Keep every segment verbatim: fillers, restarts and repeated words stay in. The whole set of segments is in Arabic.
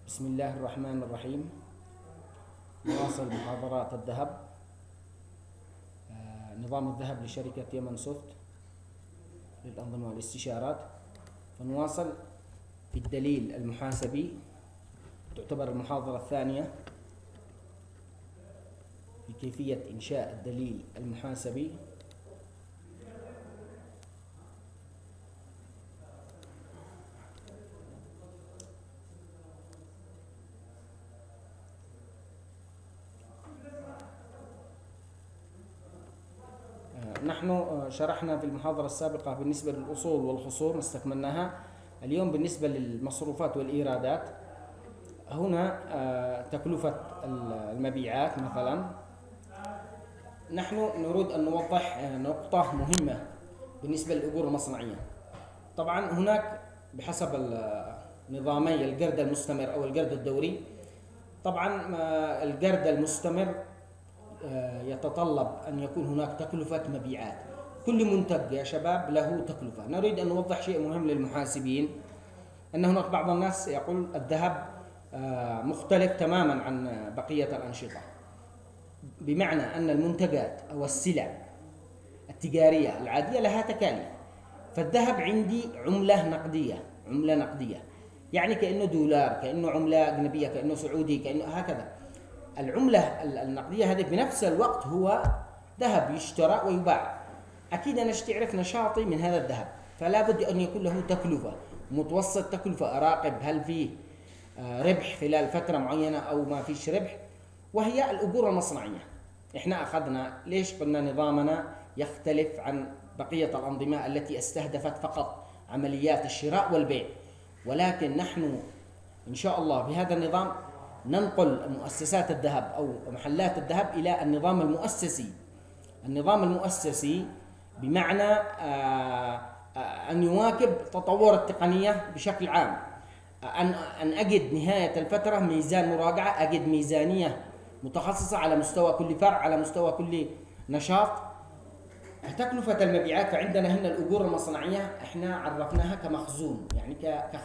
بسم الله الرحمن الرحيم. نواصل محاضرات الذهب، آه، نظام الذهب لشركة يمن سوفت للأنظمة والاستشارات. فنواصل في الدليل المحاسبي، تعتبر المحاضرة الثانية في كيفية إنشاء الدليل المحاسبي. نحن شرحنا في المحاضرة السابقة بالنسبة للأصول والخصوم استكملناها. اليوم بالنسبة للمصروفات والإيرادات، هنا تكلفة المبيعات مثلا. نحن نريد أن نوضح نقطة مهمة بالنسبة للأجور المصنعية. طبعا هناك بحسب نظامي القرض المستمر أو القرض الدوري. طبعا القرض المستمر يتطلب أن يكون هناك تكلفة مبيعات. كل منتج يا شباب له تكلفة. نريد أن نوضح شيء مهم للمحاسبين، أن هناك بعض الناس يقول الذهب مختلف تماما عن بقية الأنشطة، بمعنى أن المنتجات أو السلع التجارية العادية لها تكاليف. فالذهب عندي عملة نقدية، عملة نقدية يعني كأنه دولار، كأنه عملة أجنبية، كأنه سعودي، كأنه هكذا. العملة النقدية هذه بنفس الوقت هو ذهب يشترى ويباع. أكيد أنا تعرف نشاطي من هذا الذهب، فلا بد أن يكون له تكلفة، متوسط تكلفة، أراقب هل فيه ربح خلال فترة معينة أو ما فيش ربح. وهي الأجور المصنعية. إحنا أخذنا ليش قلنا نظامنا يختلف عن بقية الأنظمة التي استهدفت فقط عمليات الشراء والبيع، ولكن نحن إن شاء الله بهذا النظام ننقل مؤسسات الذهب أو محلات الذهب إلى النظام المؤسسي. النظام المؤسسي بمعنى أن يواكب تطور التقنية بشكل عام، أن أن أجد نهاية الفترة ميزان مراجعة، أجد ميزانية متخصصة على مستوى كل فرع، على مستوى كل نشاط. تكلفة المبيعات، فعندنا هنا الأجور المصنعية احنا عرفناها كمخزون، يعني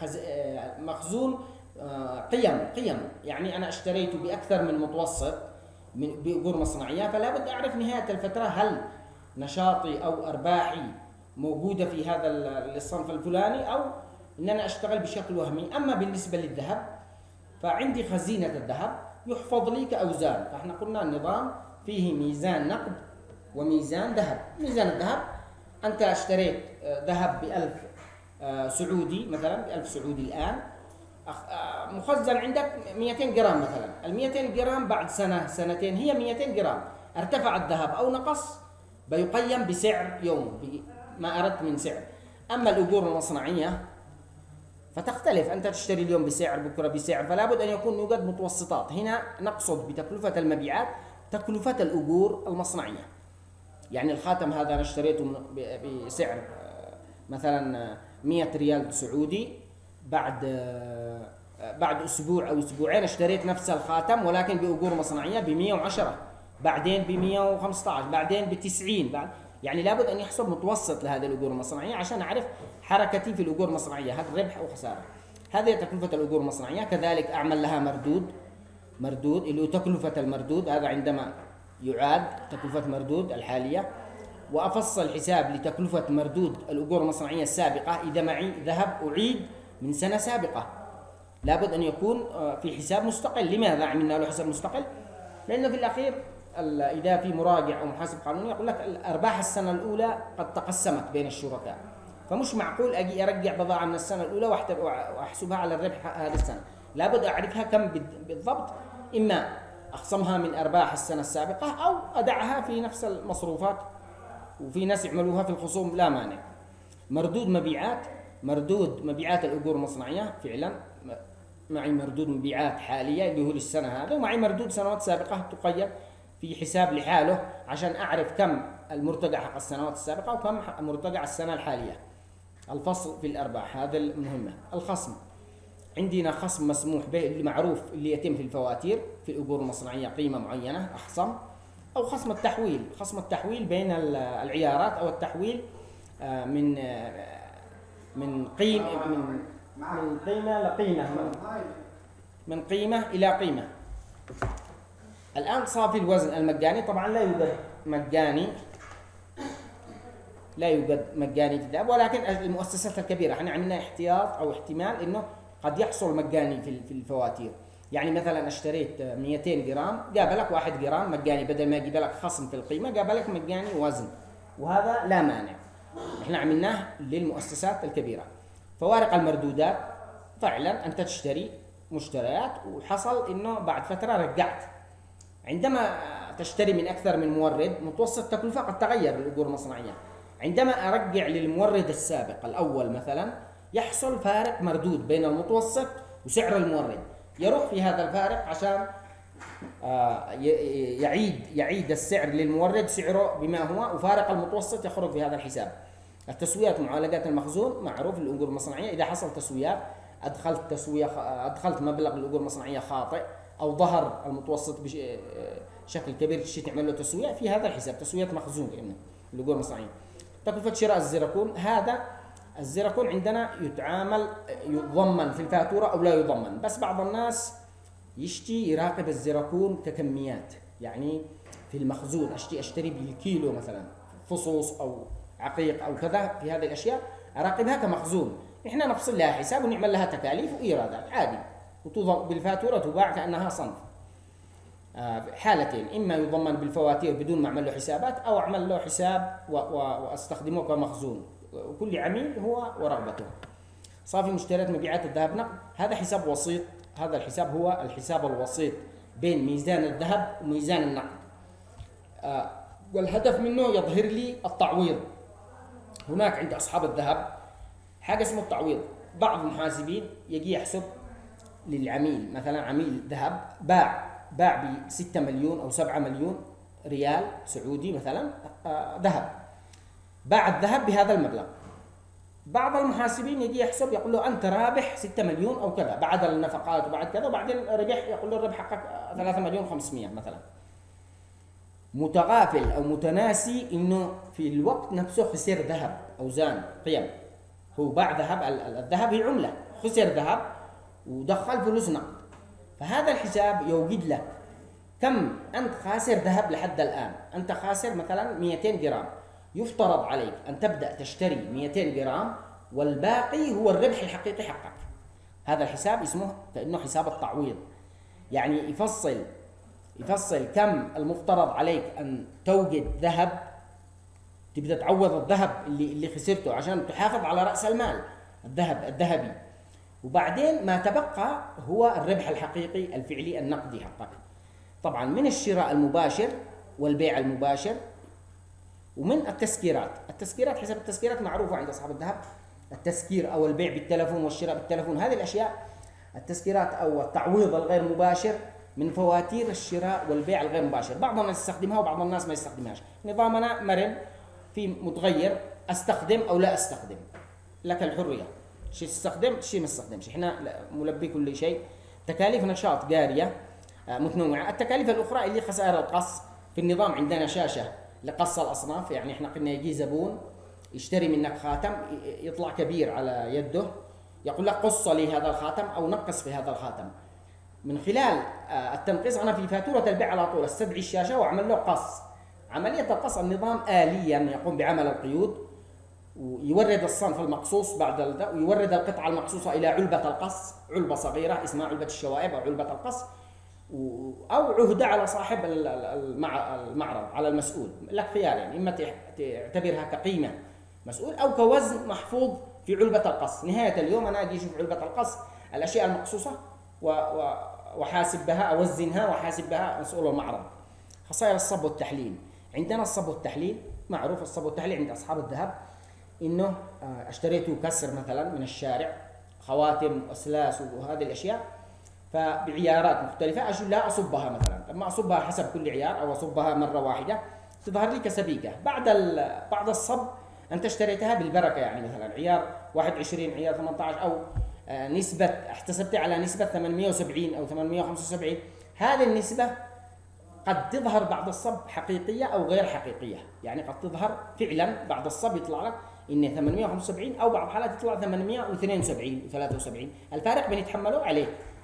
كمخزون قيم قيم يعني أنا اشتريت بأكثر من متوسط من بأجور مصنعية، فلا بد أعرف نهاية الفترة هل نشاطي أو أرباحي موجودة في هذا الصنف الفلاني أو إن أنا أشتغل بشكل وهمي. أما بالنسبة للذهب فعندي خزينة الذهب يحفظ لي كأوزان. فإحنا قلنا النظام فيه ميزان نقد وميزان ذهب. ميزان الذهب أنت اشتريت ذهب بألف سعودي مثلا، بألف سعودي الآن، مخزن عندك مئتين جرام مثلا. ال مئتين جرام بعد سنة سنتين هي مئتين جرام، ارتفع الذهب أو نقص بيقيم بسعر يوم ما أردت من سعر. أما الأجور المصنعية فتختلف، أنت تشتري اليوم بسعر، بكرة بسعر، فلا بد أن يكون يوجد متوسطات. هنا نقصد بتكلفة المبيعات تكلفة الأجور المصنعية. يعني الخاتم هذا أنا اشتريته بسعر مثلا مئة ريال سعودي، بعد بعد أسبوع أو أسبوعين اشتريت نفس الخاتم ولكن بأجور مصنعية بمئة وعشرة، بعدين بمئة وخمسة عشر، بعدين بتسعين. بعد يعني لابد أن يحسب متوسط لهذه الأجور المصنعية عشان أعرف حركتي في الأجور المصنعية، هل ربح أو خسارة. هذه تكلفة الأجور المصنعية. كذلك أعمل لها مردود، مردود اللي هو تكلفة المردود، هذا عندما يعاد تكلفة مردود الحالية. وأفصل حساب لتكلفة مردود الأجور المصنعية السابقة. إذا معي ذهب أعيد من سنة سابقة لابد أن يكون في حساب مستقل. لماذا عملنا له حساب مستقل؟ لأنه في الأخير إذا في مراجع أو محاسب قانوني يقول لك الأرباح السنة الأولى قد تقسمت بين الشركاء، فمش معقول أجي أرجع بضاعة من السنة الأولى وأحسبها على الربح هذه السنة. لابد أعرفها كم بالضبط، إما أخصمها من أرباح السنة السابقة أو أدعها في نفس المصروفات، وفي ناس يعملوها في الخصوم لا مانع. مردود مبيعات، مردود مبيعات الأجور المصنعية فعلا معي مردود مبيعات حالية اللي هو للسنة هذا، ومعي مردود سنوات سابقة تقيد في حساب لحاله عشان أعرف كم المرتجع حق السنوات السابقة وكم مرتجع السنة الحالية. الفصل في الأرباح هذا المهمة. الخصم، عندنا خصم مسموح به اللي معروف اللي يتم في الفواتير في الأجور المصنعية، قيمة معينة أخصم، أو خصم التحويل، خصم التحويل بين العيارات أو التحويل من من قيمة من من قيمة لقيمة، من قيمة إلى قيمة. الآن صافي الوزن المجاني طبعا لا يوجد مجاني لا يوجد مجاني في الذهب، ولكن المؤسسات الكبيرة احنا عملنا احتياط أو احتمال إنه قد يحصل مجاني في في الفواتير. يعني مثلا اشتريت مئتين جرام جاب واحد جرام مجاني، بدل ما يجيب لك خصم في القيمة جاب لك مجاني وزن، وهذا لا مانع. احنا عملناه للمؤسسات الكبيرة. فوارق المردودات فعلا أنت تشتري مشتريات وحصل إنه بعد فترة رجعت. عندما تشتري من أكثر من مورد متوسط تكلفة قد تغير الأجور المصنعية. عندما أرجع للمورد السابق الأول مثلا يحصل فارق مردود بين المتوسط وسعر المورد، يروح في هذا الفارق عشان يعيد يعيد السعر للمورد سعره بما هو، وفارق المتوسط يخرج في هذا الحساب. التسويات ومعالجات المخزون معروف الأجور المصنعية، إذا حصل تسويات أدخلت تسوية أدخلت مبلغ الأجور المصنعية خاطئ أو ظهر المتوسط بشكل كبير تشي تعمل له تسوية في هذا الحساب، تسوية مخزون يعني الأجور المصنعية. تكلفة شراء الزيركون، هذا الزيركون عندنا يتعامل يضمن في الفاتورة أو لا يضمن، بس بعض الناس يشتي يراقب الزيركون ككميات، يعني في المخزون أشتي أشتري بالكيلو مثلا فصوص أو عقيق أو كذا، في هذه الأشياء أراقبها كمخزون. إحنا نفصل لها حساب ونعمل لها تكاليف وإيرادات عادي، وتوضع بالفاتورة تباع كأنها صنف. حالتين، إما يضمن بالفواتير بدون ما أعمل له حسابات، أو أعمل له حساب وأستخدمه كمخزون، وكل عميل هو ورغبته. صافي مشتريات مبيعات الذهب نقد، هذا حساب وسيط، هذا الحساب هو الحساب الوسيط بين ميزان الذهب وميزان النقد، والهدف منه يظهر لي التعويض. هناك عند أصحاب الذهب حاجة اسمه التعويض. بعض المحاسبين يجي يحسب للعميل، مثلا عميل ذهب باع باع بستة مليون أو سبعة مليون ريال سعودي مثلا ذهب، باع الذهب بهذا المبلغ. بعض المحاسبين يجي يحسب يقول له أنت رابح ستة مليون أو كذا بعد النفقات وبعد كذا، وبعدين ربح يقول له الربح حقك ثلاثة مليون وخمسمائة مثلا. متغافل أو متناسي إنه في الوقت نفسه خسر ذهب، أوزان قيم، هو باع ذهب، الذهب هي عملة، خسر ذهب ودخل فلوس نقد. فهذا الحساب يوجد لك كم أنت خاسر ذهب لحد الآن. أنت خاسر مثلا مئتين جرام، يفترض عليك أن تبدأ تشتري مئتين جرام والباقي هو الربح الحقيقي حقك. هذا الحساب اسمه كأنه حساب التعويض، يعني يفصل يفصل كم المفترض عليك أن توجد ذهب، تبدأ تعوض الذهب اللي اللي خسرته عشان تحافظ على رأس المال الذهب الذهبي، وبعدين ما تبقى هو الربح الحقيقي الفعلي النقدي حقك. طبعا من الشراء المباشر والبيع المباشر، ومن التسكيرات. التسكيرات حسب التسكيرات معروفة عند أصحاب الذهب، التسكير أو البيع بالتلفون والشراء بالتلفون، هذه الأشياء التسكيرات أو التعويض الغير مباشر من فواتير الشراء والبيع الغير مباشر. بعض الناس يستخدمها وبعض الناس ما يستخدمهاش. نظامنا مرن في متغير، أستخدم أو لا أستخدم، لك الحرية، شيء تستخدم شيء ما تستخدمش. إحنا ملبي كل شيء. تكاليف نشاط جارية متنوعة. التكاليف الأخرى اللي خسائر القص. في النظام عندنا شاشة لقص الأصناف، يعني إحنا قلنا يجي زبون يشتري منك خاتم يطلع كبير على يده، يقول لك قص لي هذا الخاتم أو نقص في هذا الخاتم. من خلال التنقيص أنا في فاتورة البيع على طول استدعي الشاشة وأعمل له قص. عملية القص النظام آليا يقوم بعمل القيود ويورد الصنف المقصوص بعد ذلك، ويورد القطعة المقصوصة إلى علبة القص، علبة صغيرة اسمها علبة الشوائب أو علبة القص، أو عهدة على صاحب المعرض على المسؤول. لك خيار، يعني إما تعتبرها كقيمة مسؤول أو كوزن محفوظ في علبة القص. نهاية اليوم أنا أجي أشوف علبة القص الأشياء المقصوصة وحاسب بها، أوزنها وحاسب بها مسؤول المعرض. خسائر الصب والتحليل. عندنا الصب والتحليل معروف. الصب والتحليل عند أصحاب الذهب إنه اشتريته كسر مثلا من الشارع، خواتم وأسلاس وهذه الأشياء، فبعيارات مختلفة أجي لا أصبها مثلا، لما أصبها حسب كل عيار أو أصبها مرة واحدة تظهر لي كسبيكة. بعد بعد الصب أنت اشتريتها بالبركة، يعني مثلا عيار واحد وعشرين، عيار ثمانية عشر، أو نسبة احتسبت على نسبة ثمانمائة وسبعين أو ثمانمائة وخمسة وسبعين. هذه النسبة قد تظهر بعد الصب حقيقية أو غير حقيقية، يعني قد تظهر فعلا بعد الصب يطلع لك إن ثمانمائة وخمسة وسبعين، أو بعض الحالات يطلع ثمانمائة واثنين وسبعين وثلاثة وسبعين. الفارق بنتحمله عليه.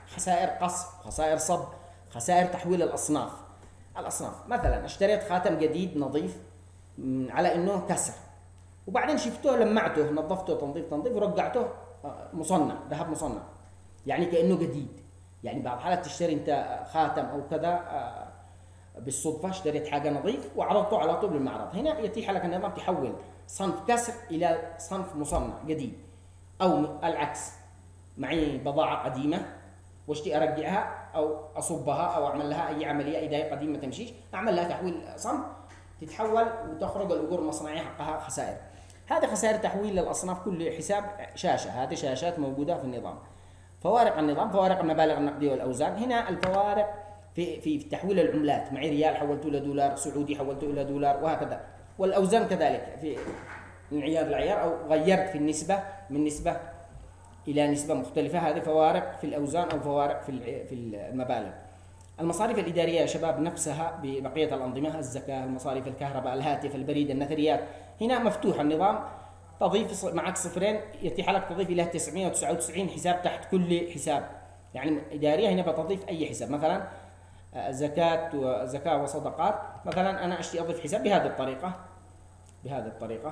خسائر قص، خسائر صب، خسائر تحويل الأصناف. الأصناف مثلا اشتريت خاتم جديد نظيف على إنه كسر، وبعدين شفته لمعته نظفته تنظيف تنظيف ورجعته مصنع، ذهب مصنع، يعني كأنه جديد. يعني بعض الحالات تشتري أنت خاتم أو كذا بالصدفة، اشتريت حاجة نظيف وعرضته على طول بالمعرض، هنا يتيح لك النظام تحول صنف كسر إلى صنف مصنع جديد. أو العكس، معي بضاعة قديمة واشتي أرجعها أو أصبها أو أعمل لها أي عملية إذا هي قديمة تمشيش، أعمل لها تحويل صنف تتحول وتخرج الأجور المصنعية حقها خسائر. هذه خسائر تحويل للأصناف كل حساب شاشة، هذه شاشات موجودة في النظام. فوارق النظام، فوارق المبالغ النقدية والأوزان. هنا الفوارق في في تحويل العملات، معي ريال حولته إلى دولار، سعودي حولته إلى دولار، وهكذا. والأوزان كذلك، في من عيار لعيار أو غيرت في النسبة من نسبة إلى نسبة مختلفة، هذه فوارق في الأوزان أو فوارق في في المبالغ. المصاريف الإدارية يا شباب نفسها ببقية الأنظمة، الزكاة، المصاريف، الكهرباء، الهاتف، البريد، النثريات. هنا مفتوح النظام، تضيف معك صفرين يتيح لك تضيف إلى تسعمائة وتسعة وتسعين حساب تحت كل حساب. يعني إدارية هنا بتضيف أي حساب، مثلا زكاة وزكاة وصدقات، مثلا أنا أشتي أضيف حساب بهذه الطريقة بهذه الطريقة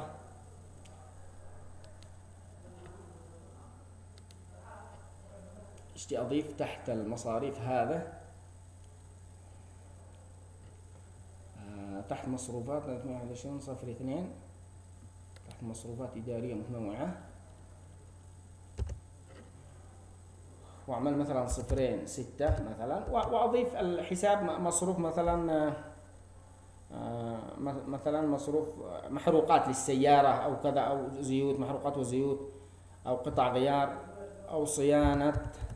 اشتي أضيف تحت المصاريف هذا تحت مصروفات ثلاثمائة وواحد وعشرين صفر اثنين، تحت مصروفات إدارية متنوعة، وأعمل مثلا صفرين ستة مثلا، وأضيف الحساب مصروف مثلا مثلا مصروف محروقات للسيارة أو كذا، أو زيوت، محروقات وزيوت، أو قطع غيار، أو صيانة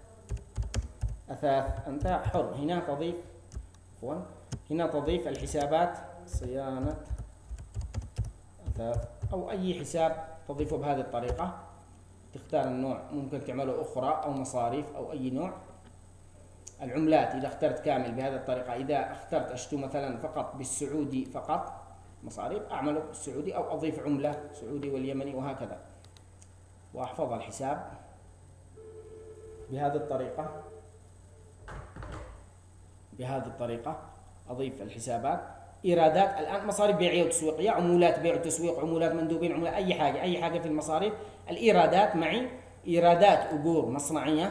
أثاث. أنت حر. هنا تضيف عفوا هنا تضيف الحسابات صيانة أثاث أو أي حساب تضيفه بهذه الطريقة. تختار النوع، ممكن تعمله أخرى أو مصاريف أو أي نوع. العملات إذا اخترت كامل بهذه الطريقة، إذا اخترت أشتو مثلا فقط بالسعودي فقط مصاريف، أعمله بالسعودي أو أضيف عملة سعودي واليمني وهكذا، وأحفظ الحساب بهذه الطريقة بهذه الطريقة أضيف الحسابات. إيرادات الآن مصاريف بيعية وتسويقية، عمولات بيع وتسويق، عمولات مندوبين، عمولات أي حاجة أي حاجة في المصاريف. الإيرادات معي إيرادات أجور مصنعية،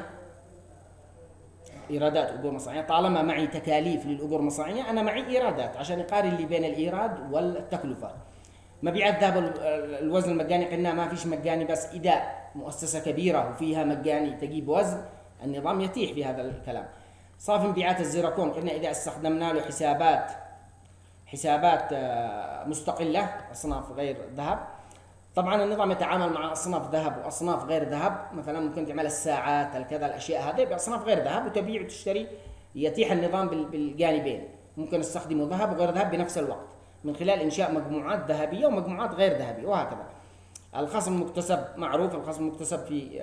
إيرادات أجور مصنعية، طالما معي تكاليف للأجور المصنعية أنا معي إيرادات عشان يقارن لي بين الإيراد والتكلفة. مبيعات ذهب الوزن المجاني قلنا ما فيش مجاني، بس إذا مؤسسة كبيرة وفيها مجاني تجيب وزن النظام يتيح في هذا الكلام. صافي مبيعات الزيركون قلنا إذا استخدمنا له حسابات حسابات مستقلة أصناف غير ذهب. طبعا النظام يتعامل مع أصناف ذهب وأصناف غير ذهب، مثلا ممكن تعمل الساعات الكذا الأشياء هذه بأصناف غير ذهب وتبيع وتشتري، يتيح النظام بالجانبين، ممكن نستخدمه ذهب وغير ذهب بنفس الوقت من خلال إنشاء مجموعات ذهبية ومجموعات غير ذهبية وهكذا. الخصم المكتسب معروف، الخصم المكتسب في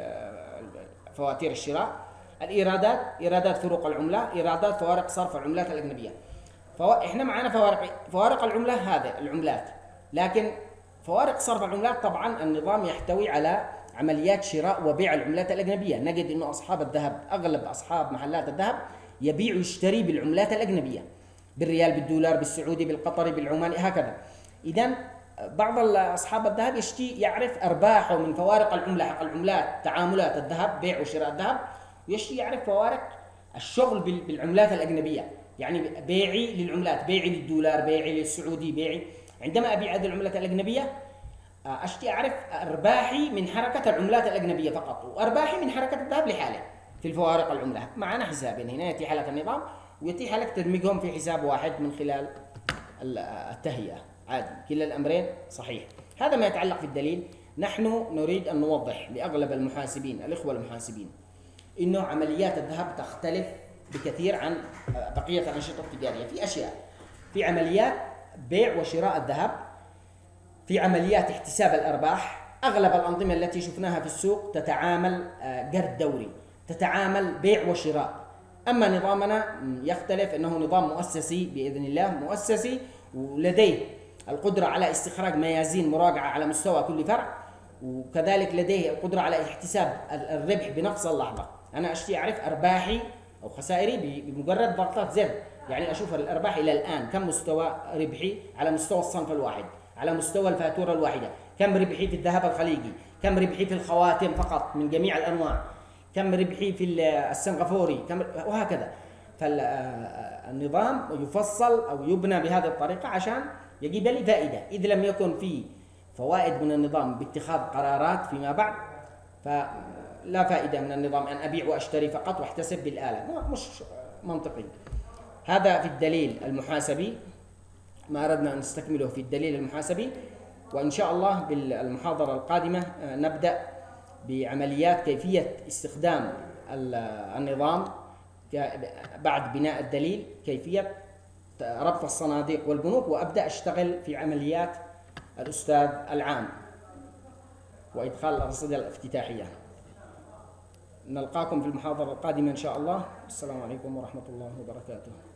فواتير الشراء. الإيرادات إيرادات فروق العملة، إيرادات فوارق صرف العملات الأجنبية. فو... إحنا معنا فوارق فوارق العملة هذه العملات، لكن فوارق صرف العملات طبعا النظام يحتوي على عمليات شراء وبيع العملات الأجنبية. نجد إنه أصحاب الذهب، أغلب أصحاب محلات الذهب يبيع ويشتري بالعملات الأجنبية، بالريال، بالدولار، بالسعودي، بالقطري، بالعماني، هكذا. إذن بعض أصحاب الذهب يشتي يعرف أرباحه من فوارق العملة حق العملات، تعاملات الذهب، بيع وشراء الذهب، ويشتي يعرف فوارق الشغل بالعملات الأجنبية، يعني بيعي للعملات، بيعي للدولار، بيعي للسعودي، بيعي. عندما أبيع هذه العملات الأجنبية أشتي أعرف أرباحي من حركة العملات الأجنبية فقط، وأرباحي من حركة الذهب لحاله في الفوارق العملة. معنا حسابين هنا يتيح لك النظام، ويتيح لك تدمجهم في حساب واحد من خلال التهيئة عادي. كلا الأمرين صحيح. هذا ما يتعلق في الدليل. نحن نريد أن نوضح لأغلب المحاسبين، الإخوة المحاسبين، إنه عمليات الذهب تختلف بكثير عن بقية الأنشطة التجارية في أشياء. في عمليات بيع وشراء الذهب، في عمليات احتساب الأرباح. أغلب الأنظمة التي شفناها في السوق تتعامل قرض دوري، تتعامل بيع وشراء. أما نظامنا يختلف، أنه نظام مؤسسي بإذن الله، مؤسسي ولديه القدرة على استخراج ميازين مراجعة على مستوى كل فرع، وكذلك لديه القدرة على احتساب الربح بنفس اللحظة. أنا أشتي أعرف أرباحي أو خسائري بمجرد ضغطات زر، يعني أشوف الأرباح إلى الآن كم مستوى ربحي على مستوى الصنف الواحد، على مستوى الفاتورة الواحدة، كم ربحي في الذهب الخليجي، كم ربحي في الخواتم فقط من جميع الأنواع، كم ربحي في السنغافوري، كم وهكذا. فالنظام يفصل أو يبنى بهذه الطريقة عشان يجيب لي فائدة. إذا لم يكن في فوائد من النظام باتخاذ قرارات فيما بعد، فلا فائدة من النظام أن أبيع وأشتري فقط واحتسب بالآلة، مش منطقي. هذا في الدليل المحاسبي، ما أردنا أن نستكمله في الدليل المحاسبي. وإن شاء الله بالمحاضرة القادمة نبدأ بعمليات كيفية استخدام النظام بعد بناء الدليل، كيفية ربط الصناديق والبنوك، وأبدأ أشتغل في عمليات الأستاذ العام وإدخال الأرصدة الافتتاحية. نلقاكم في المحاضرة القادمة إن شاء الله. السلام عليكم ورحمة الله وبركاته.